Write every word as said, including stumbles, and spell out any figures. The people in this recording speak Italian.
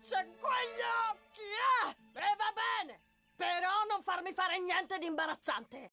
c'è quegli occhi, eh! E va bene! Però non farmi fare niente di imbarazzante!